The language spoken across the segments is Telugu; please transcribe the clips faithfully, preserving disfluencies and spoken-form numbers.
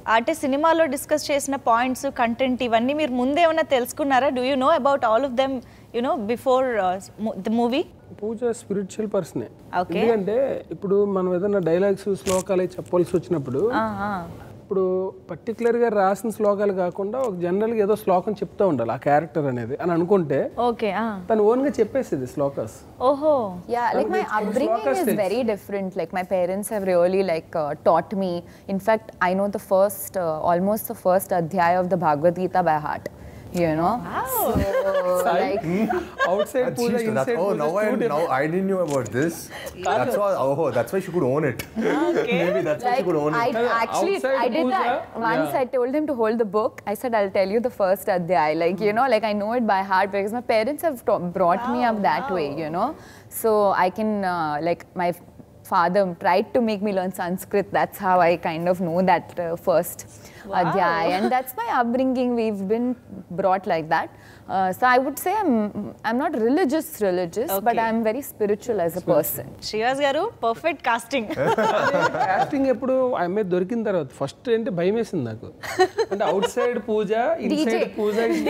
అంటే సినిమాలో డిస్కస్ చేసిన పాయింట్స్ కంటెంట్ ఇవన్నీ మీరు ముందే ఏమైనా తెలుసుకున్నారా? Do you know about all of them you know before the movie? Pooja spiritual పర్సనే. ఎందుకంటే ఇప్పుడు మనం ఏదైనా డైలాగ్స్ శ్లోకాలు చెప్పాల్సి వచ్చినప్పుడు ఇప్పుడు పర్టికులర్గా రాసిన శ్లోకాలు కాకుండా ఒక జనరల్గా ఏదో శ్లోకం చెప్తూ ఉండాలి ఆ క్యారెక్టర్ అనేది అని అనుకుంటే ఓకే తను ఓన్గా చెప్పేసేది శ్లోకాస్. ఓహో yeah like my upbringing is very different. Like my parents have really like taught me. In fact, I know the first uh, almost the first adhyaya of the Bhagavad Gita by heart. You know, wow. So, like outside Puja, inside oh, now I now I didn't know about this. That's why oh that's why she could own it. Okay. Maybe that's like, why she could own I, it. Actually, outside I did Puja, that once. Yeah. I told him to hold the book. I said, I'll tell you the first adhyaya. Like you know, like I know it by heart because my parents have brought wow, me up that wow. way. You know, so I can uh, like my father tried to make me learn Sanskrit. That's how I kind of know that uh, first wow. adhyaya, and that's my upbringing. We've been brought like that. Uh, so I would say I'm I'm not religious religious, okay. but I'm very spiritual as a person. Srivas గారు పర్ఫెక్ట్ కాస్టింగ్. కాస్టింగ్ ఎప్పుడు ఆమె దొరికిన తర్వాత ఫస్ట్ ఏంటి భయం వేసింది నాకు. అంటే outside Pooja inside Pooja is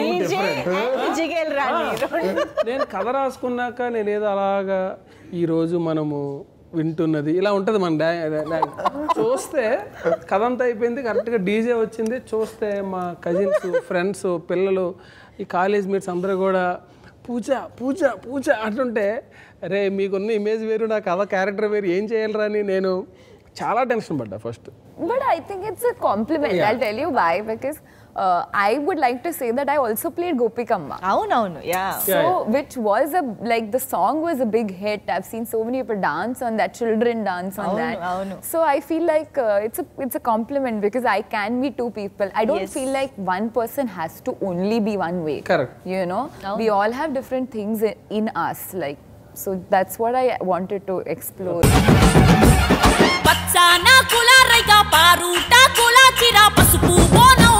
different. నేను కథ రాసుకున్నాక నేను ఏదో అలాగా ఈరోజు మనము వింటున్నది ఇలా ఉంటుంది మన డా చూస్తే కథ అంతా అయిపోయింది. కరెక్ట్గా డీజే వచ్చింది. చూస్తే మా కజిన్స్ ఫ్రెండ్స్ పిల్లలు ఈ కాలేజ్ మేట్స్ అందరూ కూడా పూజ పూజ పూజ అంటుంటే అరే మీకున్న ఇమేజ్ వేరు నా కథ క్యారెక్టర్ వేరు ఏం చేయాలరా అని నేను చాలా టెన్షన్ పడ్డా first. But I think it's a compliment. Yeah. I'll tell you why. Because uh, I would like to say that I also played Gopikamma. Avunu avunu, yeah. So yeah, yeah. which was a like the song was a big hit. I've seen so many people dance on that, children dance on avunu, that. Avunu. So I feel like uh, it's a it's a compliment because I can be two people. I don't yes. feel like one person has to only be one way. Correct. You know, avunu. We all have different things in, in us. Like so that's what I wanted to explore. పచ్చన కుల రైగా పారుట కుల చిరా పసుపు బోనం